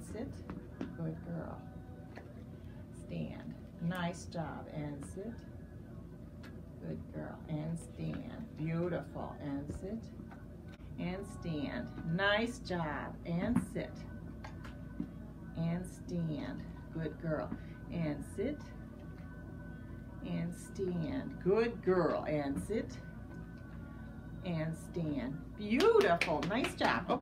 sit. Good girl. Stand. Nice job. And sit. Good girl. And stand. Beautiful. And sit. And stand. Nice job. And sit. And stand. Good girl. And sit. And stand. Good girl. And sit. And stand. Beautiful. Nice job.